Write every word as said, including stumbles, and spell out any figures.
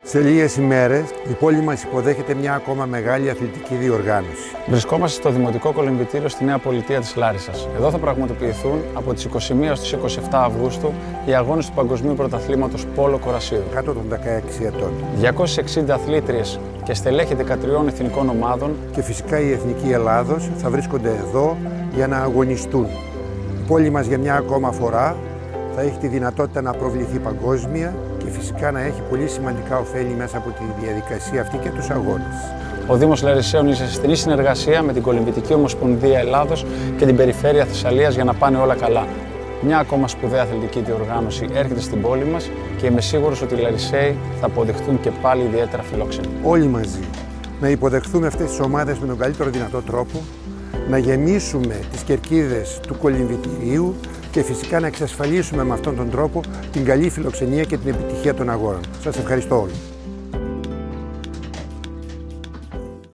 Σε λίγες ημέρες η πόλη μας υποδέχεται μια ακόμα μεγάλη αθλητική διοργάνωση. Βρισκόμαστε στο Δημοτικό Κολυμβητήριο στη Νέα Πολιτεία της Λάρισσας. Εδώ θα πραγματοποιηθούν από τις είκοσι μία έως τις είκοσι επτά Αυγούστου οι αγώνες του Παγκοσμίου Πρωταθλήματος Πόλο Κορασίδου. Κάτω των δεκαέξι ετών. διακόσιες εξήντα αθλήτριες και στελέχη δεκατριών εθνικών ομάδων. Και φυσικά η Εθνική Ελλάδος θα βρίσκονται εδώ για να αγωνιστούν. Η πόλη μας για μια ακόμα φορά θα έχει τη δυνατότητα να προβληθεί παγκόσμια και φυσικά να έχει πολύ σημαντικά ωφέλη μέσα από τη διαδικασία αυτή και τους αγώνες. Ο Δήμος Λαρισαίων είναι σε στενή συνεργασία με την Κολυμβητική Ομοσπονδία Ελλάδος και την Περιφέρεια Θεσσαλίας για να πάνε όλα καλά. Μια ακόμα σπουδαία αθλητική διοργάνωση έρχεται στην πόλη μας και είμαι σίγουρος ότι οι Λαρισαίοι θα αποδεχτούν και πάλι ιδιαίτερα φιλόξενοι. Όλοι μαζί να υποδεχθούμε αυτές τις ομάδες με τον καλύτερο δυνατό τρόπο, να γεμίσουμε τις κερκίδες του κολυμβητηρίου και φυσικά να εξασφαλίσουμε με αυτόν τον τρόπο την καλή φιλοξενία και την επιτυχία των αγώνων. Σας ευχαριστώ όλους.